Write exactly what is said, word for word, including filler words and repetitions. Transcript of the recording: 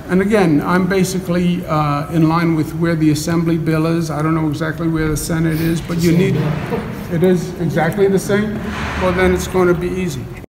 And again, I'm basically uh, in line with where the Assembly bill is. I don't know exactly where the Senate is, but you need, it is exactly the same? Well, then it's going to be easy.